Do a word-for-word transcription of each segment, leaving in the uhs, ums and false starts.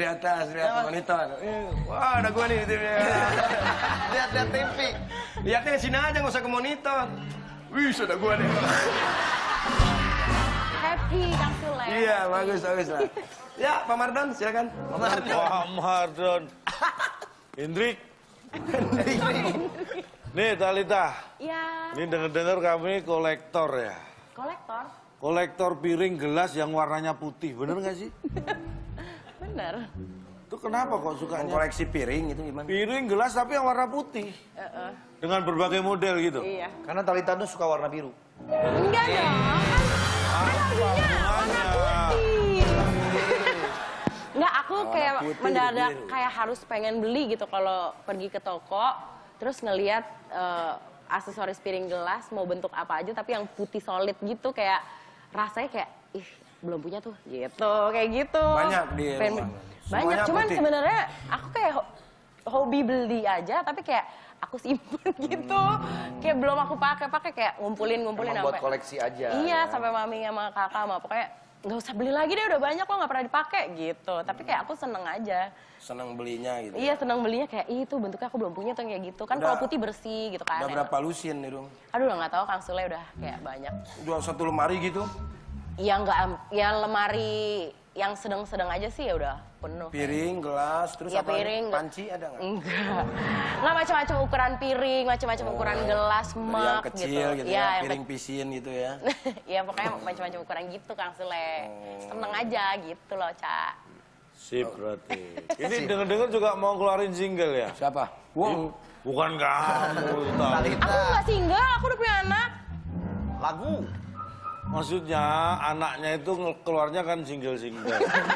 atas, lihat monitor. Wah, ada gua nih di T V. Lihat-lihat T V. Lihatnya di sini aja, nggak usah ke monitor. Wih, ada gua nih. Happy, Kang Sule. Iya, bagus, bagus lah. Ya, Pak Mardon, silakan. Pak Mardon. Pak Mardon. Hendrik. Nih, Talita. Iya. Ini dengar-dengar kami kolektor ya. Kolektor? Kolektor piring gelas yang warnanya putih, bener nggak sih? Bener. Itu kenapa kok sukanya? Koleksi piring itu gimana? Piring gelas tapi yang warna putih. Uh -uh. Dengan berbagai model gitu. Iya. Karena Talita tuh suka warna biru. Enggak dong, kan, kan hobinya warna putih. Enggak, aku kayak putih, mendadak biru. kayak harus pengen beli gitu kalau pergi ke toko, terus ngelihat uh, aksesoris piring gelas mau bentuk apa aja tapi yang putih solid gitu, kayak rasanya kayak ih belum punya tuh gitu, kayak gitu. Banyak di Pengen- rumah. Banyak, Semuanya cuman putih. sebenarnya aku kayak ho- hobi beli aja tapi kayak aku simpen gitu. Kayak belum aku pakai-pakai, kayak ngumpulin-ngumpulin Emang buat sampai koleksi aja. iya, ya. sampai mami sama kakak sama pokoknya nggak usah beli lagi deh, udah banyak kok nggak pernah dipakai gitu. Tapi kayak aku seneng aja. Senang belinya gitu. Iya, seneng belinya kayak ih tuh bentuknya aku belum punya tuh kayak gitu. Kan Udah- kalau putih bersih gitu kan. Udah berapa lusin nih, Dong? Aduh nggak tahu, Kang Sule udah kayak banyak. Udah satu lemari gitu? Ya nggak, ya lemari yang sedang-sedang aja sih ya udah penuh. Piring, gelas, terus Iya, apa? piring. Panci ada nggak? Enggak. Nggak macam-macam ukuran piring, macam-macam ukuran gelas, Dari mug yang kecil gitu, Iya, ya, yang piring pisin gitu ya. Iya, pokoknya macam-macam ukuran gitu, Kang Sule. Seneng aja gitu loh, Ca. Sip berarti. Ini dengar-dengar juga mau keluarin single ya? Siapa? Wong. Bukan kamu, Tal. Talita. Aku nggak single, aku udah punya anak. Lagu. Maksudnya anaknya itu nge- keluarnya kan single-single.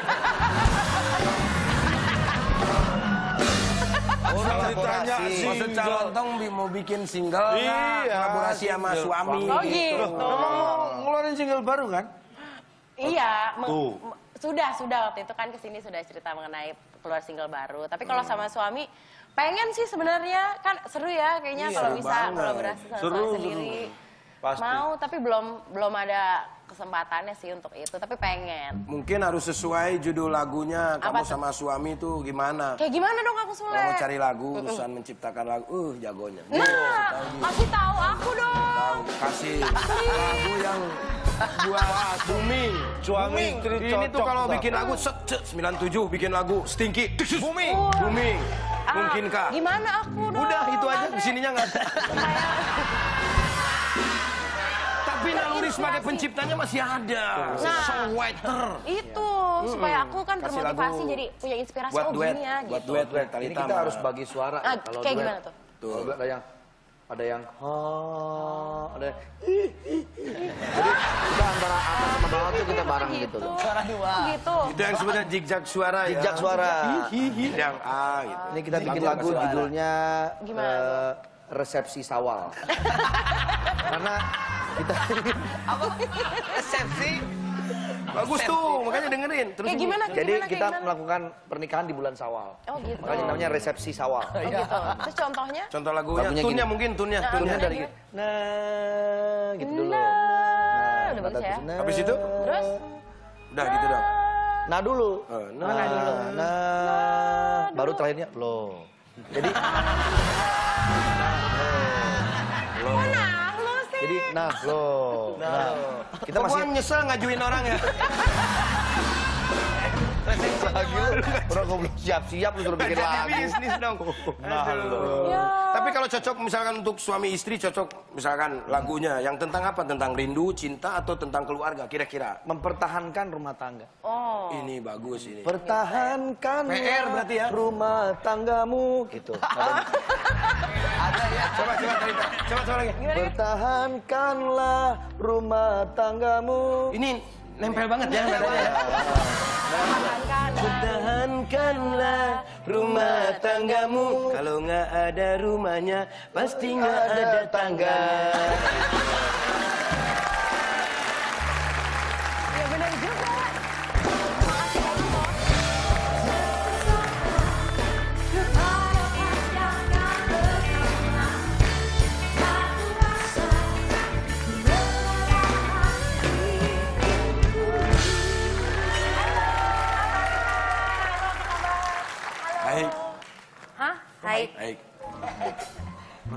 Orang ditanya Maksud single. calon tong bi- mau bikin single Iya, nggak? Kolaborasi sama single. suami Oh gitu. gitu. Memang mau ngeluarin single baru kan? Iya, meng- Tuh. m- sudah, sudah waktu itu kan kesini sudah cerita mengenai keluar single baru. Tapi kalau sama suami, pengen sih sebenarnya, kan seru ya kayaknya Iya, kalau seru bisa banget. kolaborasi sama Seru, suami seru. sendiri. Pasti. Mau, tapi belum belum ada kesempatannya sih untuk itu, tapi pengen. Mungkin harus sesuai judul lagunya. Kamu Apa tuh? sama suami tuh gimana? Kayak gimana dong aku Sule? Kalau mau cari lagu, urusan menciptakan lagu, uh jagonya. Nah, kasih tahu aku dong. Tahu, kasih lagu yang buat booming. Suami istri Ini tuh cocok, kalau Tal. bikin lagu set, set, sembilan tujuh bikin lagu Stinky. Booming. Wah. Booming. Ah, Mungkinkah? Gimana aku dong? Udah itu aja, Mane? di sininya nggak ada. Tapi naluri sebagai penciptanya masih ada. Nah. Songwriter. Itu, supaya aku kan Kasih termotivasi lagu jadi punya inspirasi, Buat oh duet, gini ya buat gitu. duet, duet. Ini Talita kita sama- harus bagi suara. Ah, Kalau kayak duet- gimana tuh? Kalau duet ada yang ada yang ha, ada yang jadi kita antara atas sama bawah tuh kita bareng gitu loh. Suara dua. Gitu. Itu yang sebenarnya zigzag suara ya. Zigzag suara. Yang A gitu. Ini kita bikin lagu judulnya Gimana eh, Resepsi Sawal. Karena kita resepsi. Bagus tuh, makanya dengerin. Terus Kayak ini. gimana? kayak Jadi gimana, kayak kita gimana? melakukan pernikahan di bulan Sawal. Oh gitu. Makanya namanya Resepsi Sawal. Oh gitu. Terus contohnya? Contoh lagunya, Lagunya tunnya gini. mungkin, tunnya. Nah, tunnya. Turunnya Gimana, dari gimana? nah gitu dulu. Nah, udah bagus kata ya. terus, nah. Habis itu? Terus? Udah gitu dong. Nah dulu. Oh, nah. Nah, dulu. Nah, baru terakhirnya lo. Jadi Oh nah, lu sih. jadi nah lo. Nah, kita Kok masih gua nyesel ngajuin orang ya? lagi lu. Orang gua belum siap-siap lu suruh bikin Jadi lagu. bisnis dong. Nah, Aduh. Ya. Tapi kalau cocok misalkan untuk suami istri cocok misalkan lagunya yang tentang apa? Tentang rindu, cinta atau tentang keluarga kira-kira? Mempertahankan rumah tangga. Oh. Ini bagus ini. Pertahankan P R berarti ya? rumah tanggamu gitu. Ada ya. Coba coba cerita. Coba coba lagi. Pertahankanlah rumah tanggamu. Ini nempel banget ya nadanya ya. Pertahankanlah rumah tanggamu. Kalau nggak ada rumahnya, pasti nggak ada tangga. Ya benar juga.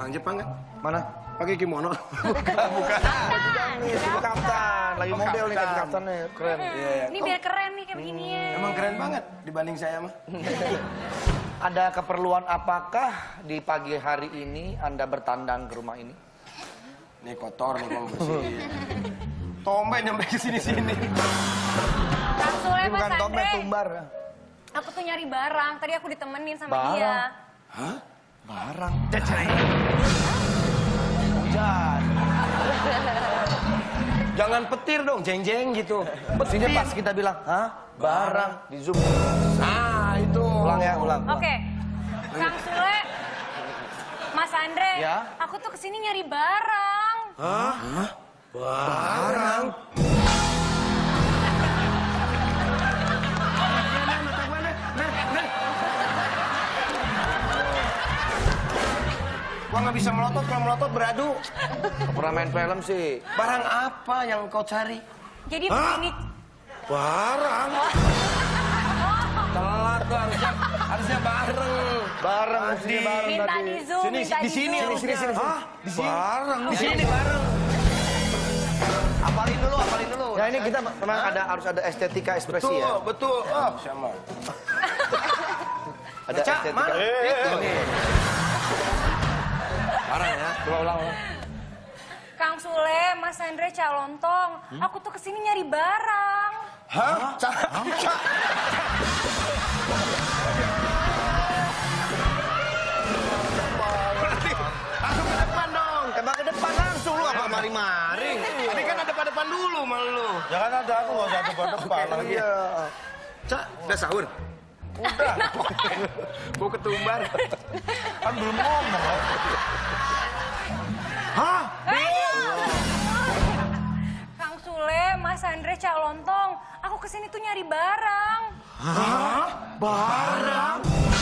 Orang Jepang kan? Mana? Pakai kimono. Bukan, bukan. Ini si kapten, lagi Oh, model nih kapten. kasih kaptennya, keren. Iya, iya. Ini biar keren nih kayak begini ya. Emang keren banget dibanding saya mah. Ada keperluan apakah di pagi hari ini Anda bertandang ke rumah ini? Nih kotor nih kalau bersih. Tombe nyampe ke sini-sini. Kang Sule, Ini Mas bukan tombe, Andre. tumbar. Aku tuh nyari barang. Tadi aku ditemenin sama Barang? dia. Hah? Barang. Cacai. Hujan. Jangan petir dong, jeng-jeng gitu. Sini pas kita bilang, hah? Barang. Di zoom. Nah, itu. Ulang ya, ulang. Oke. Kang Sule, Mas Andre, Ya? aku tuh kesini nyari barang. Barang. Gua nggak bisa melotot, kalau melotot beradu. Pernah main film sih. Barang apa yang kau cari? Jadi begini. Barang. Telat tuh harusnya, harusnya bareng. Barang, Adi. maksudnya barang Minta tadi. di zoom, Sini, minta di sini, zoom. di sini, sini. Hah? Di sini. Barang. Di sini bareng. Apalin dulu, apalin dulu. Ya ini kita memang ada harus ada estetika ekspresi Betul, ya. betul. Oh, sama. Ada Cak, estetika. mana? Itu. Barang ya. Coba ulang, ulang. Kang Sule, Mas Andre, Calontong. Aku tuh kesini nyari barang. Hah? Cak. Cak. Berarti langsung ke depan dong. Emang ke depan langsung lu apa mari-mari? Tadi kan ada pada depan dulu malu lu. Ya kan ada aku nggak usah depan-depan lagi. Iya. Cak, udah sahur? Udah. Mau ketumbar. Kan belum ngomong. Hah? Kang Sule, Mas Andre, Calontong. Aku kesini tuh nyari barang. Hah? Barang?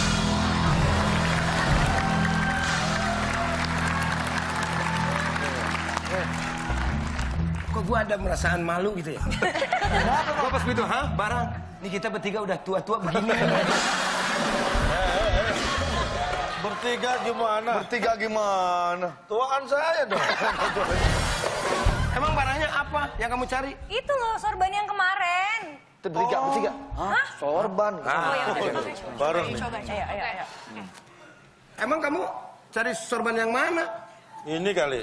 Kok gua ada merasaan malu gitu ya? Gua pas begitu, hah? Barang? Nih kita bertiga udah tua-tua begini. Bertiga gimana? Bertiga gimana? Tuaan saya dong. Emang barangnya apa yang kamu cari? Itu loh sorban yang kemarin. Bertiga, bertiga. Hah? Sorban. Oh ya udah. Oke. Bareng nih. Coba, ayo, ayo, ayo. Emang kamu cari sorban yang mana? Ini kali.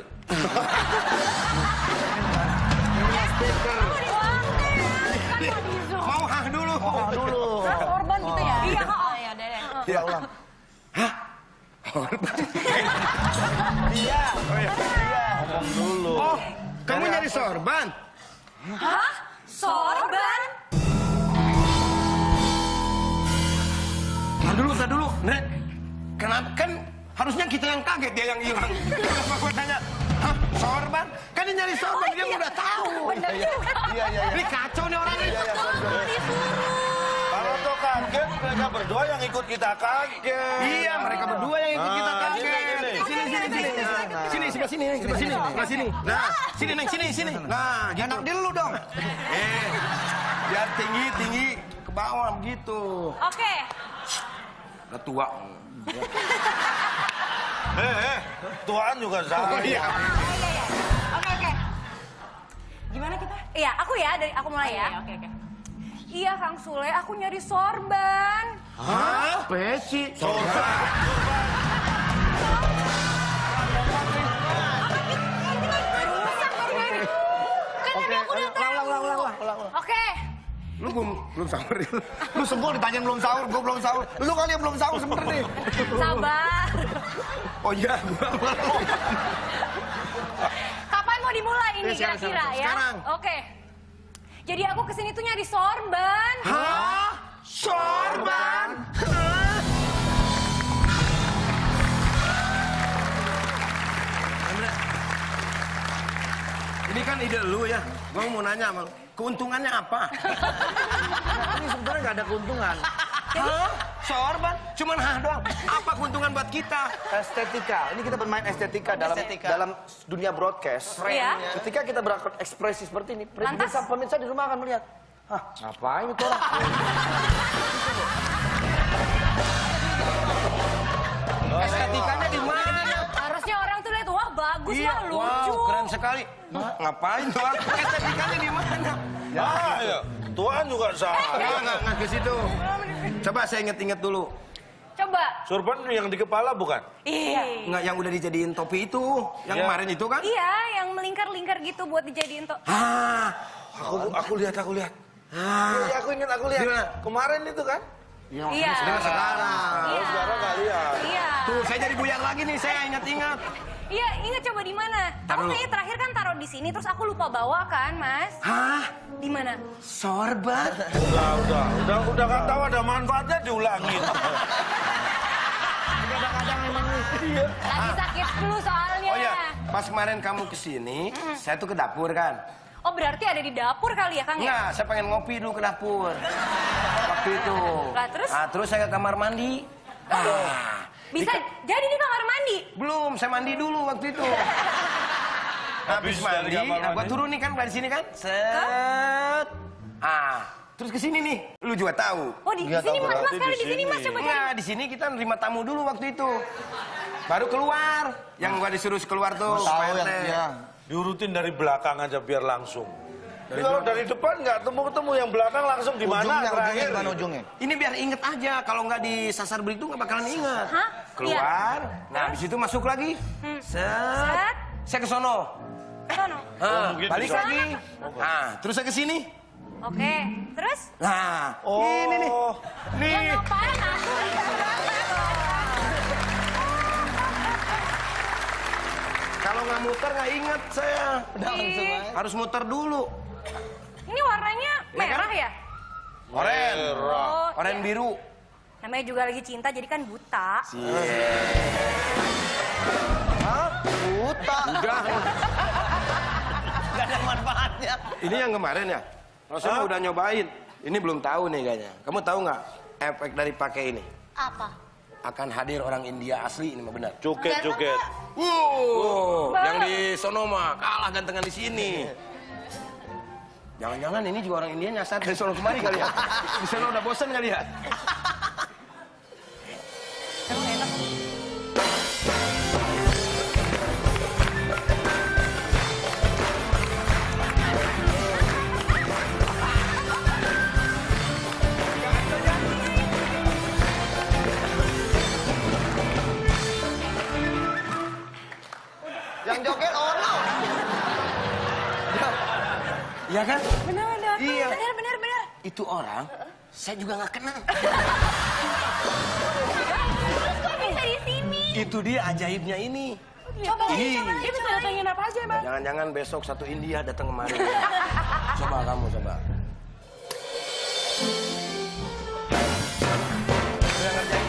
Mau hah dulu. Dulu. Nah, sorban gitu ya? Iya, oh ya udah deh. Iya, ulang. Iya. Ngomong dulu. Oh, kamu nyari sorban? Hah? Sorban? Nah dulu, nah dulu. Nek, kenapa kan harusnya kita yang kaget, dia yang hilang. Kenapa gue tanya, hah, sorban? Kan dia nyari sorban, dia udah tahu. Bener juga. Iya, iya, iya. Ini kacau nih orang ini. Kalau tuh kaget, mereka berdua yang ikut kita kaget. Iya, mereka berdua yang ikut kita Nah, kaget. gini, gini. Sini, sini, sini. Sini, sebelah sini, Neng, sebelah sini. Sebelah sini. Nah, sini, Neng, sini, sini. Nah, Enak gitu. di lu dong. Eh, biar tinggi, tinggi ke bawah begitu. Oke. Udah tua. Eh, eh, tuaan juga sama. Oh, iya. Oke, oke. Gimana kita? Iya, aku ya, dari aku mulai ya. Oke, oke. Iya, Kang Sule, aku nyari sorban. Hah? Peci. Sorban. Rusak sorban. Kan tadi aku udah tahu. Ulang, ulang, ulang, ulang, ulang. Oke. Lu belum belum sahur ya? Lu sebel ditanyain belum sahur, gua belum sahur. Lu kali yang belum sahur sebenarnya. Sabar. Oh iya, gua Kapan mau dimulai ini Ya, sekarang, kira-kira sekarang, ya? sekarang. Oke. Jadi aku kesini tuh nyari sorban. Hah? Sorban? Andre, ini kan ide lu ya. Gua mau nanya sama lu. Keuntungannya apa? Ini sebenarnya nggak ada keuntungan. Hah? Sorban? Cuman hah doang. Apa keuntungan buat kita? Estetika. Ini kita bermain estetika dalam dalam dunia broadcast. Iya. Ketika kita berekspresi seperti ini, Lantas? pemirsa, pemirsa di rumah akan melihat, hah, ngapain itu orang? Estetikanya di mana? Harusnya orang bagus Iya, banget, lucu. wow, keren sekali. Ngapain tuh? Estetikanya di mana? Ya, ya. Tuhan juga salah. Enggak, enggak, enggak ke situ. Coba saya inget-inget dulu. Coba. Sorban yang di kepala bukan? Iya. Enggak, yang udah dijadiin topi itu. Yang Iya. kemarin itu kan? Iya, yang melingkar-lingkar gitu buat dijadiin tuh. Ah, Aku aku lihat, aku lihat. ah. Iya, aku ingat, aku lihat. Gimana? Kemarin itu kan? Iya. Sekarang sekarang. Iya. Sekarang nggak lihat. Iya. Tuh, saya jadi buyar lagi nih, saya ingat-ingat. Iya, ingat coba di mana? Aku Taruh. kayaknya terakhir kan taruh di sini, terus aku lupa bawa kan, Mas? Hah? Di mana? Sorban? Udah, udah, udah, udah nggak tahu ada manfaatnya diulangin. Kadang-kadang memang iya. Lagi sakit flu soalnya. Oh iya, pas kemarin kamu kesini, saya tuh ke dapur kan. Oh, berarti ada di dapur kali ya, Kang? Ya? Enggak, saya pengen ngopi dulu ke dapur. Waktu itu. Lah, terus? Nah, terus saya ke kamar mandi. Ah, Bisa di- jadi di kamar mandi? Belum, saya mandi dulu waktu itu. Habis Habis mandi, dari kamar nah, gua mandi. turun nih kan dari sini kan. Set. Ah, terus ke sini nih. Lu juga tahu. Oh, di, di Iya, sini tahu Mas, Mas berarti kali di di sini Mas sini. coba cari. Enggak, di sini kita nerima tamu dulu waktu itu. Baru keluar. Yang gua disuruh keluar tuh. Tahu Pak yang R T. iya. Diurutin dari belakang aja biar langsung. Jadi kalau dari depan nggak temu-ketemu, yang belakang langsung di mana Ujungnya, ujungnya terakhir? gimana ujungnya? Ini biar inget aja, kalau nggak disasar begitu nggak bakalan inget. Hah? Keluar, nah habis itu masuk lagi. Set. Set. Saya ke sono. Sono. Nah, mungkin balik bisa. lagi. Nah, terus saya ke sini. Oke, terus? Nah, Oh, ini nih. Nih. Ya ngapain aku? Kalau nggak muter nggak inget saya. Ih, Harus muter dulu. Ini warnanya Ya kan? merah ya? Oren. Oh, Oren iya. biru. Namanya juga lagi cinta, jadi kan buta. Buta. Udah. Gak ada manfaatnya. Ini yang kemarin ya. Saya udah nyobain. Ini belum tahu nih kayaknya. Kamu tahu nggak efek dari pakai ini? Apa? Akan hadir orang India asli, ini mah benar. Joget-joget. Wow, yang di sono mah kalah gantengan di sini. Jangan-jangan ini juga orang India nyasar dari sono kemari kali ya. Di sono udah bosan kali ya. Yang joget Ono. Iya kan? Benar, benar. Iya. Benar, benar, benar. Itu orang, saya juga nggak kenal. Terus kok bisa di sini? Itu dia ajaibnya ini. Coba, Ih. coba. Dia bisa datangin apa aja, Bang? Jangan-jangan besok satu India datang kemari. Coba kamu coba. Udah ngerjain.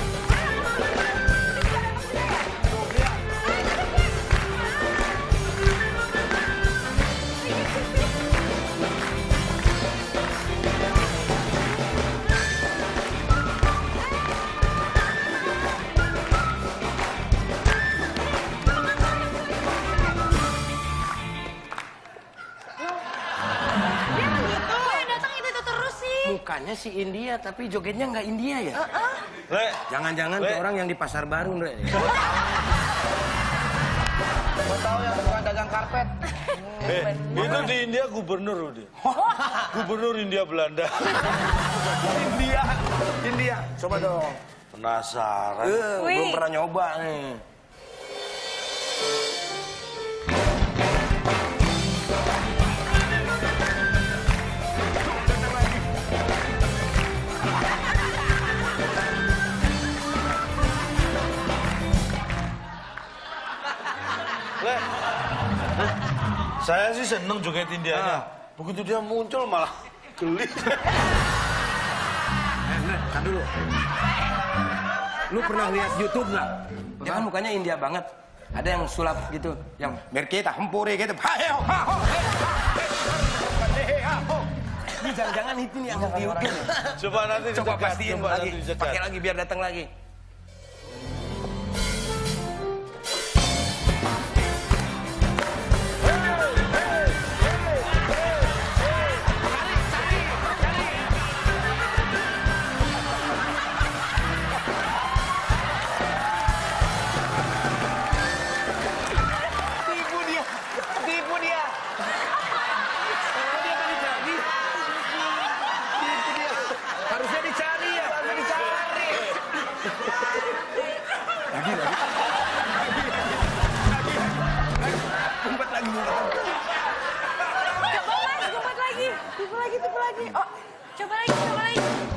Dia begitu. Kok yang datang itu, itu terus sih? Mukanya si India, tapi jogetnya nggak India ya? Le, Jangan-jangan Le. tuh orang yang di pasar baru, Ndre. Gue tahu yang tukang dagang karpet. eh, itu di India gubernur dia. Gubernur India Belanda. India, India. Coba dong. Penasaran. Eh, Wih. belum pernah nyoba nih. Le, saya sih seneng joget Indianya. Begitu dia muncul malah geli. Eh, Ndre, tar dulu. Lu pernah lihat YouTube nggak? Dia kan mukanya India banget. Ada yang sulap gitu, yang merketa, hempure gitu. Hayo, haho, haho. Ini jangan-jangan itu nih yang diukin. Coba nanti Coba dicegat, pastiin coba lagi. nanti dicegat. Pakai lagi biar datang lagi. tipu lagi, tipu lagi. Oh, coba lagi, coba lagi.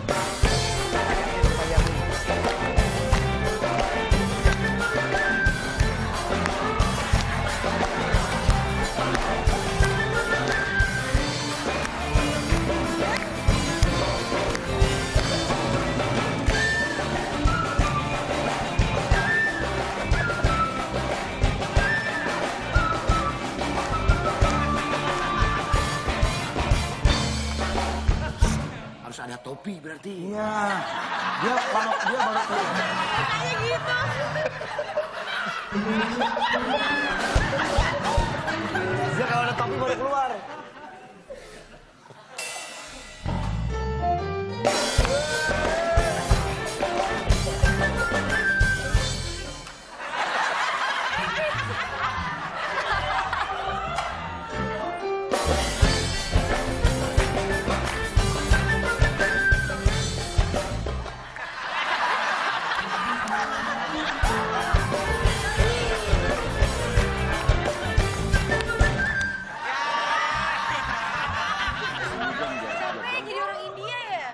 Harus ada topi berarti. Iya. Dia kalau dia baru keluar. Kayak gitu. Dia kalau ada topi baru keluar. Capek jadi orang India ya?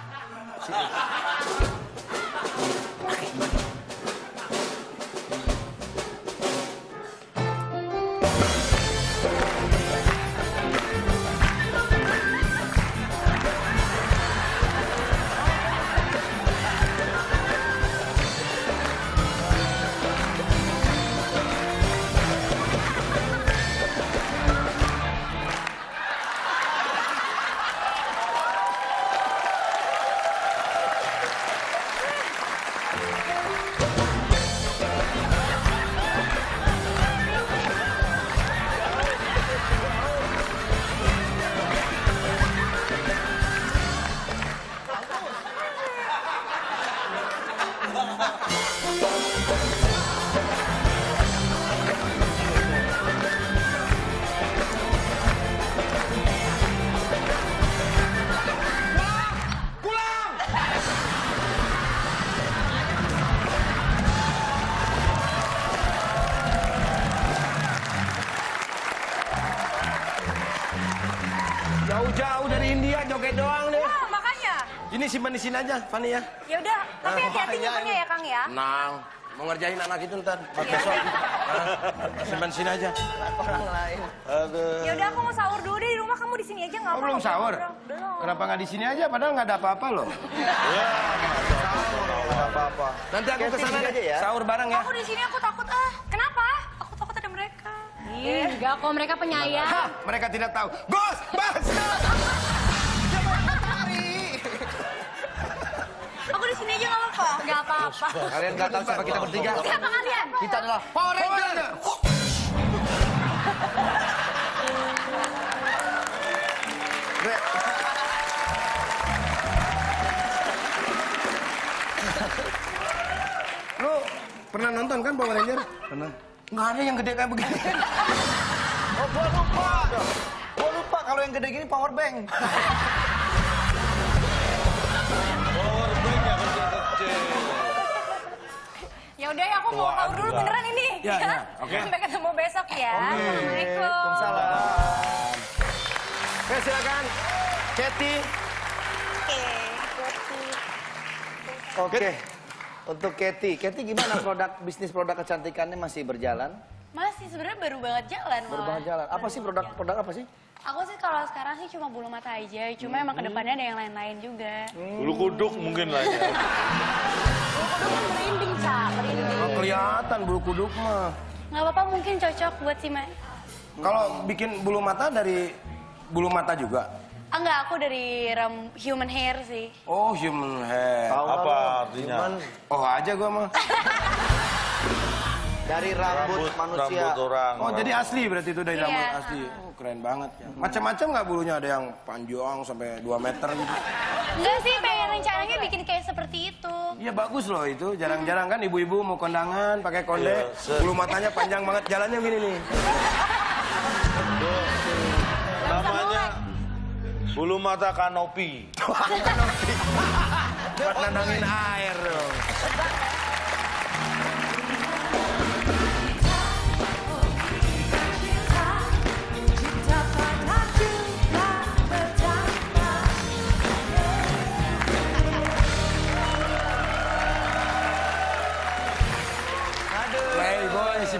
Jauh-jauh dari India joget doang deh. Wah, makanya. Ini simpan di sini aja, Fanny ya. Ya udah, tapi Ah, hati-hati iya, nyimpennya iya. ya, Kang ya. Nang, mau ngerjain anak itu ntar. Iya. Besok. Nah, simpan di sini aja. Aduh. Ya udah, aku mau sahur dulu deh di rumah. Kamu di sini aja nggak Oh, apa-apa. belum sahur? Belum. Kenapa nggak di sini aja? Padahal nggak ada apa-apa loh. Ya, nggak apa-apa. Nanti aku Kayak kesana sini aja aja ya. Sahur bareng ya. Aku di sini aku takut ah. Kenapa? Aku takut ada mereka. Ih, enggak kok mereka penyayang. Hah, mereka tidak tahu. Bos, bos. Aku di sini aja nggak apa-apa. Nggak apa-apa. Kalian nggak tahu siapa kita bertiga? Siapa kalian? Kita adalah Power Ranger. Bre. Lu pernah nonton kan Power Ranger? Pernah. Nggak ada yang gede kayak begini. Oh, gua lupa. Gua lupa kalau yang gede gini power bank. Power bank yang kecil-kecil. Ya udah ya, aku mau Tuaan sahur dulu juga. beneran ini. Ya, ya, oke. Sampai ketemu besok ya. Assalamualaikum. Waalaikumsalam. Oke, silakan. Katy. Oke. Untuk Katy, Katy gimana produk bisnis produk kecantikannya masih berjalan? Masih sebenarnya baru banget jalan malah. Berubah jalan. Apa sih produk-produk apa sih? Aku sih kalau sekarang sih cuma bulu mata aja, cuma emang kedepannya ada yang lain-lain juga. Bulu kuduk mungkin lah ya. Merinding, Ca, merinding. Nggak kelihatan bulu kuduk mah. Nggak apa-apa mungkin cocok buat si Ma. Kalau bikin bulu mata dari bulu mata juga. Ah enggak, aku dari ram human hair sih. Oh, human hair. Tahu nggak Apa lo? artinya? Cuman Oh, aja gua mah. dari rambut, manusia. Rambut orang. Oh, jadi asli berarti itu dari Iya. rambut asli. Oh, keren banget ya. Macam-macam nggak bulunya? Ada yang panjang sampai dua meter gitu. Enggak sih, pengen rencananya bikin kayak seperti itu. Iya bagus loh itu. Jarang-jarang kan ibu-ibu mau kondangan pakai konde. Iya, set. Bulu matanya panjang banget. Jalannya gini nih. Namanya bulu mata kanopi. Buat nandangin air dong.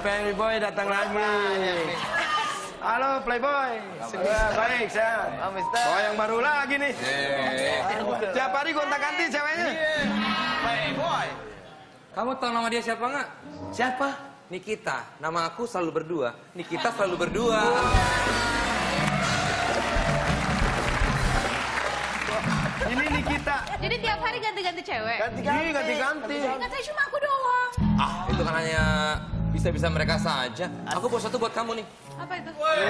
Playboy datang lagi. Halo Playboy. Wah, baik saya. Oh, yang baru lagi nih. Tiap hari gonta-ganti ceweknya. Playboy. Kamu tahu nama dia siapa nggak? Siapa? Nikita. Nama aku selalu berdua. Nikita selalu berdua. Ini Nikita. Jadi tiap hari ganti-ganti cewek? Ganti-ganti. Ganti-ganti. Katanya cuma aku doang. Ah, itu kan hanya bisa-bisa mereka saja. Aku bawa satu buat kamu nih. Apa itu?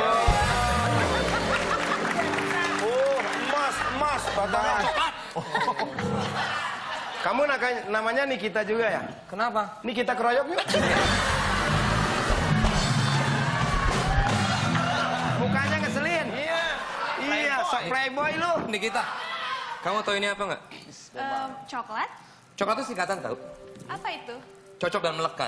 Oh, emas, emas, batangan coklat. Kamu naka- namanya Nikita juga ya? Kenapa? Nikita keroyok yuk. Mukanya ngeselin. Iya. Iya, sok Playboy lu. Nikita, kamu tahu ini apa nggak? Em, coklat? Coklat itu singkatan tahu? Apa itu? Cocok dan melekat.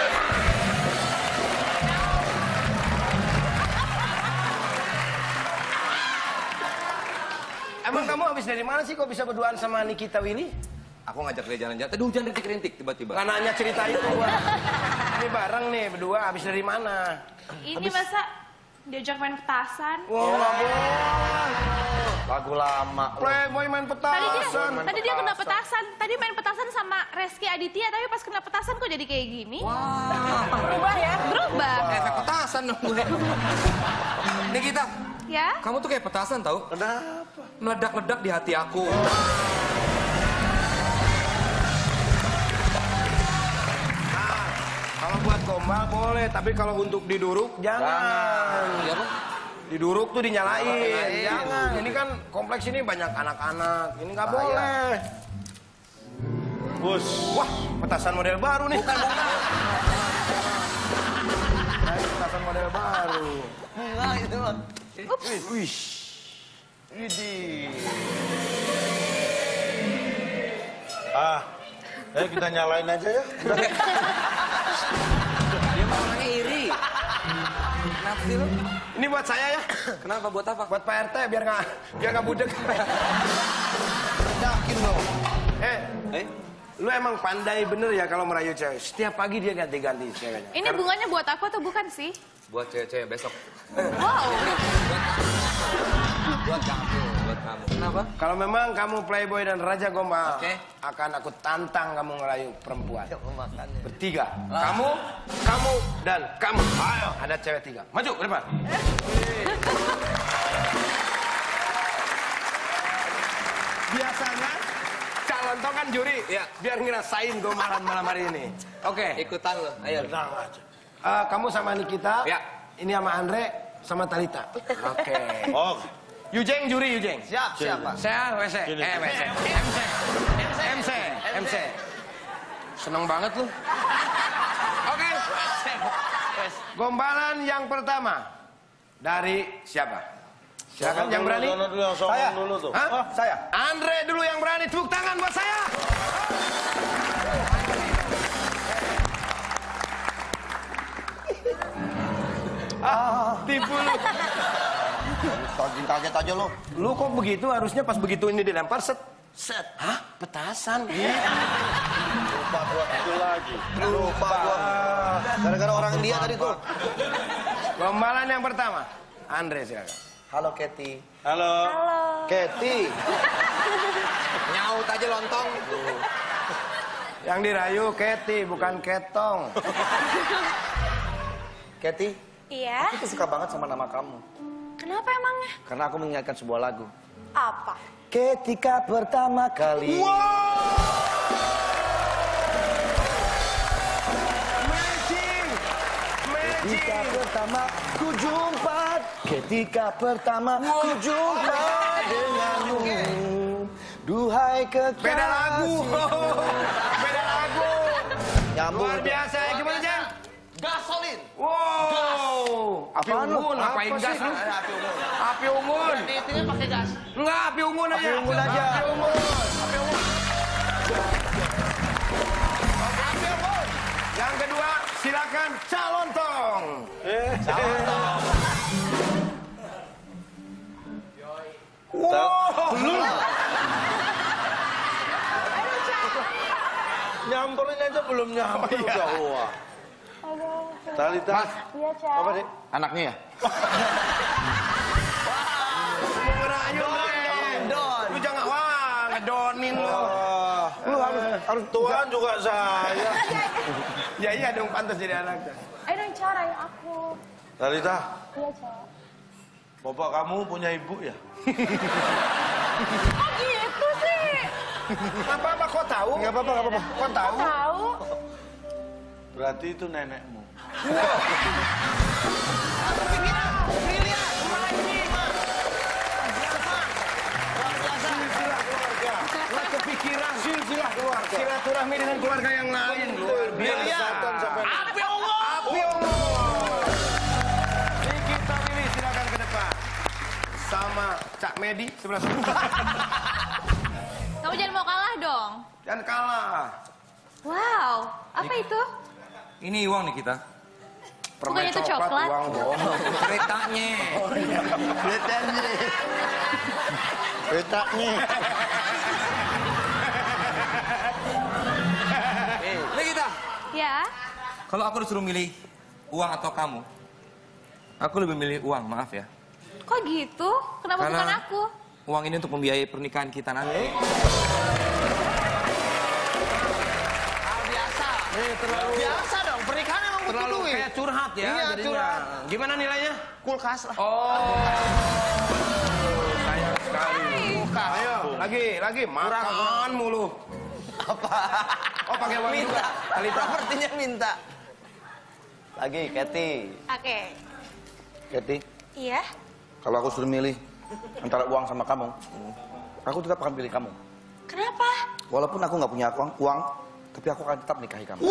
Emang kamu habis dari mana sih kok bisa berduaan sama Nikita Willy? Aku ngajak dia jalan-jalan. Tadi hujan rintik-rintik tiba-tiba. Gak nanya ceritain ke gua. Ini bareng nih berdua habis dari mana? Ini masa diajak main petasan? Wah, nggak boleh. Lagu lama. Playboy main Tadi dia, petasan. tadi dia kena petasan. Tadi main petasan sama Reski Aditya, tapi pas kena petasan kok jadi kayak gini? Berubah ya? Berubah. Efek petasan dong gue. Nikita, Ya? kamu tuh kayak petasan tahu? Kenapa? Meledak-ledak di hati aku. Kalau buat gombal boleh, tapi kalau untuk diduruk jangan. Iya, Bang? Diduruk tuh dinyalain. Jangan. Ini kan kompleks ini banyak anak-anak. Ini nggak boleh. Bus. Wah, petasan model baru nih. Bukan, petasan model baru. Enggak, itu mah. Wih. Ini. Ah, eh kita nyalain aja ya. Dia mah orangnya iri. Kenapa sih lu? Ini buat saya ya. Kenapa? Buat apa? Buat Pak R T biar nggak biar nggak budek. Yakin lo. Eh, Eh? lu emang pandai bener ya kalau merayu cewek. Setiap pagi dia ganti-ganti ceweknya. Ini bunganya buat aku atau bukan sih? Buat cewek-cewek besok. Wow. Buat kamu. Buat kamu. Kenapa? Kalau memang kamu Playboy dan Raja Gombal, Oke. akan aku tantang kamu ngerayu perempuan. Makannya. Bertiga. Kamu, kamu, dan kamu. Ayo, ada cewek tiga. Maju ke depan. Biasanya calon toh kan juri, Iya. biar ngerasain gombalan malam hari ini. Oke. Ikutan lo. Ayo. Eh, kamu sama Nikita. Ya. Ini sama Andre, sama Talita. Oke. Oh, Yujeng juri Yujeng. Siap, siapa? Saya W C. Eh, W C. M C. M C. M C. Seneng banget lu. Oke. Gombalan yang pertama dari siapa? Silakan yang berani. Dulu, dulu, yang songong Saya. dulu tuh. Hah? Ah, Saya. Andre dulu yang berani. Tepuk tangan buat saya. Ah, tipu lu. Kaget aja lo. Lu kok begitu? Harusnya pas begitu ini dilempar set. Set. Hah? Petasan. lupa gua itu lagi. Lupa gua. Gara-gara orang dia tadi tuh. Gombalan yang pertama. Andre silakan. Halo, Keti. Halo. Keti. Nyaut aja lontong. Yang dirayu Keti, bukan Ketong. Keti, Iya. aku tuh suka banget sama nama kamu. Kenapa emangnya? Karena aku mengingatkan sebuah lagu. Apa? Ketika pertama kali. Matching. Ketika Matching. pertama ku jumpa, ketika pertama ku jumpa denganmu, duhai kekasih. Beda lagu. Beda lagu. Nyambung. Luar biasa. Gimana, Jeng? Gasolin. Wow. Api Apaan lu? unggun, ngapain Apa gas sih? lu? Api unggun. Intinya pakai gas. Enggak, api unggun aja. Api unggun aja. Api unggun. Api unggun. Api unggun. Yang kedua, silakan calon tong. Wow. Lu. Nyamperin aja belum nyampe udah wah. Talita. Iya, Ca. Apa deh? Anaknya ya? Mau ngerayu Don. Lu jangan wah ngedonin lu. Wah, Lu harus harus Tuhan juga saya. Ya iya dong pantas jadi anak. Ayo dong, Ca, rayu aku. Talita, Iya, Ca. bapak kamu punya ibu ya? Kok gitu sih? Apa apa kok tahu? Enggak apa-apa, enggak apa-apa. Kok tahu? Tahu. Berarti itu nenekmu. Nggak kepikiran silsilah keluarga. Silaturahmi dengan keluarga yang lain luar biasa. Api Allah. Api Allah. Nikita Willy silakan ke depan. Sama Cak Medi sebelah sana. Kamu jangan mau kalah dong. Dan kalah. Wow, apa itu? Ini uang nih kita. Bukannya itu coklat? Uang bohong. Keretanya. Beritanya. Beritanya. Nih kita. Ya. Kalau aku disuruh milih uang atau kamu, aku lebih milih uang, maaf ya. Kok gitu? Kenapa Karena- bukan aku? Uang ini untuk membiayai pernikahan kita nanti. Biasa dong, pernikahan emang butuh Terlalu duit. kayak curhat ya Iya, jadinya. curhat. Gimana nilainya? Kulkas lah. Oh. Sayang sekali. Kulkas. Ayo, lagi, lagi. Makan mulu. Apa? Oh, pakai uang Minta. juga. Talita. Sepertinya minta. Lagi, Kathy. Oke. Kathy, Iya. kalau aku suruh milih antara uang sama kamu, aku tetap akan pilih kamu. Kenapa? Walaupun aku nggak punya uang, uang, tapi aku akan tetap nikahi kamu.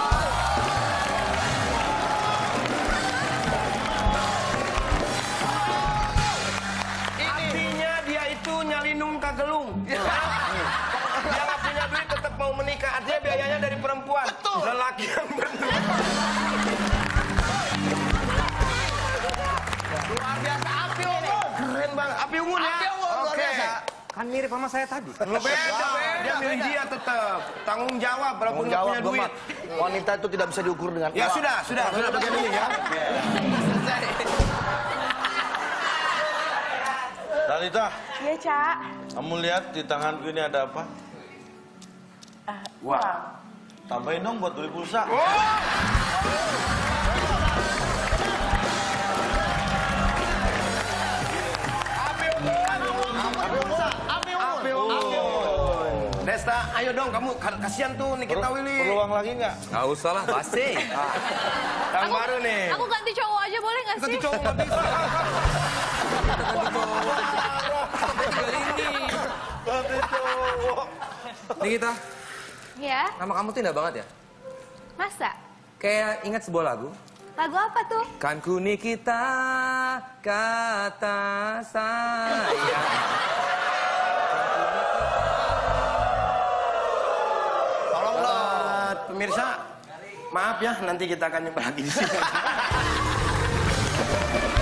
Artinya dia itu nyalinung kagelung. Dia nggak punya duit tetap mau menikah. Artinya biayanya dari perempuan. Lelaki yang benar. Luar biasa, api unggun. Keren banget. Api unggun ya? Api unggun, luar Oke. biasa. Kan mirip sama saya tadi. Lu beda, dia milih dia tetap. Tanggung jawab walaupun Tanggung nggak jawab, punya duit. Gemat. Wanita itu tidak bisa diukur dengan Ya uang. sudah, sudah, sudah bagian ini ya. Talita, Iya, Ca. kamu lihat di tanganku ini ada apa? Wah. Tambahin dong buat beli pulsa. Api unggun. Desta, ayo dong kamu. Kasihan tuh Nikita Willy. Perlu uang lagi nggak? Nggak usah lah, basi. Yang baru nih. Aku ganti cowok aja boleh nggak Ganti sih? cowok nggak bisa. Ganti cowok. Nih kita, Ya. nama kamu tuh indah banget ya. Masa? Kayak ingat sebuah lagu. Lagu apa tuh? Kan ku Nikita kata saya. Tolong dong. Pemirsa, maaf ya nanti kita akan nyoba lagi di sini.